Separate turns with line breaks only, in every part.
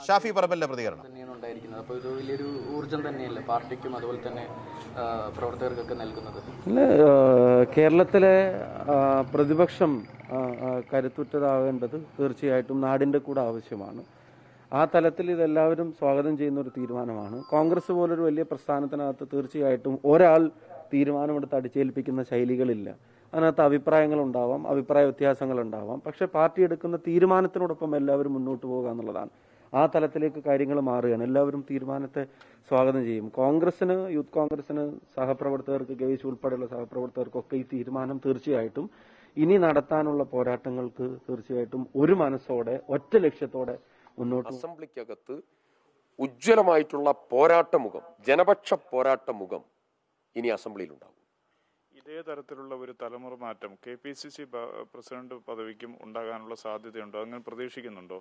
ഷാഫി പറമ്പലിന്റെ പ്രതികരണം
തന്നെയാണ് ഉണ്ടായിരിക്കുന്നത്. അപ്പോൾ ഇത് വലിയൊരു ഊർജ്ജം തന്നെയല്ലേ പാർട്ടിക്കും അതുപോലെ തന്നെ പ്രവർത്തകർക്കൊക്കെ നൽകുന്നത്?
കേരളത്തിലെ പ്രതിപക്ഷം കരുത്തുറ്റതാകേണ്ടത് തീർച്ചയായിട്ടും നാടിൻ്റെ കൂടെ ആവശ്യമാണ്. ആ തലത്തിൽ ഇതെല്ലാവരും സ്വാഗതം ചെയ്യുന്ന ഒരു തീരുമാനമാണ്. കോൺഗ്രസ് പോലൊരു വലിയ പ്രസ്ഥാനത്തിനകത്ത് തീർച്ചയായിട്ടും ഒരാൾ തീരുമാനമെടുത്ത് അടിച്ചേൽപ്പിക്കുന്ന ശൈലികളില്ല. അതിനകത്ത് അഭിപ്രായങ്ങളുണ്ടാവാം, അഭിപ്രായ വ്യത്യാസങ്ങളുണ്ടാവാം. പക്ഷേ പാർട്ടി എടുക്കുന്ന തീരുമാനത്തിനോടൊപ്പം എല്ലാവരും മുന്നോട്ട് പോകുക എന്നുള്ളതാണ്. ആ തലത്തിലേക്ക് കാര്യങ്ങൾ മാറുകയാണ്. എല്ലാവരും തീരുമാനത്തെ സ്വാഗതം ചെയ്യും. കോൺഗ്രസിന്, യൂത്ത് കോൺഗ്രസിന്, സഹപ്രവർത്തകർക്ക്, ഗവേഷ് ഉൾപ്പെടെയുള്ള സഹപ്രവർത്തകർക്കൊക്കെ ഈ തീരുമാനം തീർച്ചയായിട്ടും ഇനി നടത്താനുള്ള പോരാട്ടങ്ങൾക്ക് തീർച്ചയായിട്ടും ഒരു മനസ്സോടെ ഒറ്റ ലക്ഷ്യത്തോടെ മുന്നോട്ട്.
അസംബ്ലിക്കകത്ത് ഉജ്ജ്വലമായിട്ടുള്ള പോരാട്ടമുഖം, ജനപക്ഷ പോരാട്ടമുഖം ഇനി അസംബ്ലിയിലുണ്ടാകും.
ഇതേ തരത്തിലുള്ള ഒരു തലമുറ മാറ്റം KPCC പ്രസിഡന്റ് പദവിക്കും ഉണ്ടാകാനുള്ള സാധ്യതയുണ്ടോ? അങ്ങനെ പ്രതീക്ഷിക്കുന്നുണ്ടോ?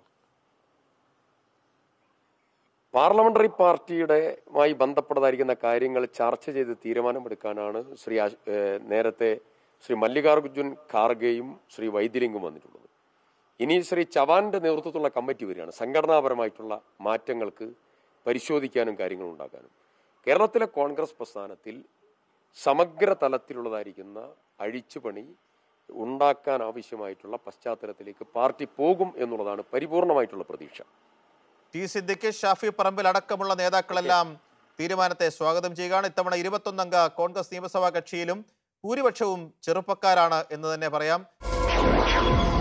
പാർലമെന്ററി പാർട്ടിയുടെമായി ബന്ധപ്പെട്ടതായിരിക്കുന്ന കാര്യങ്ങൾ ചർച്ച ചെയ്ത് തീരുമാനമെടുക്കാനാണ് നേരത്തെ ശ്രീ മല്ലികാർജുൻ ഖാർഗെയും ശ്രീ വൈദ്യലിംഗും വന്നിട്ടുള്ളത്. ഇനി ശ്രീ ചവാന്റെ നേതൃത്വത്തിലുള്ള കമ്മിറ്റി വരികയാണ് സംഘടനാപരമായിട്ടുള്ള മാറ്റങ്ങൾക്ക് പരിശോധിക്കാനും കാര്യങ്ങൾ ഉണ്ടാക്കാനും. കേരളത്തിലെ കോൺഗ്രസ് പ്രസ്ഥാനത്തിൽ സമഗ്ര തലത്തിലുള്ളതായിരിക്കുന്ന അഴിച്ചുപണി ഉണ്ടാക്കാൻ ആവശ്യമായിട്ടുള്ള പശ്ചാത്തലത്തിലേക്ക് പാർട്ടി പോകും എന്നുള്ളതാണ് പരിപൂർണമായിട്ടുള്ള പ്രതീക്ഷ.
ടി സിദ്ദിഖ്, ഷാഫി പറമ്പിൽ അടക്കമുള്ള നേതാക്കളെല്ലാം തീരുമാനത്തെ സ്വാഗതം ചെയ്യുകയാണ്. ഇത്തവണ 21 അംഗ കോൺഗ്രസ് നിയമസഭാ കക്ഷിയിലും ഭൂരിപക്ഷവും ചെറുപ്പക്കാരാണ് എന്ന് തന്നെ പറയാം.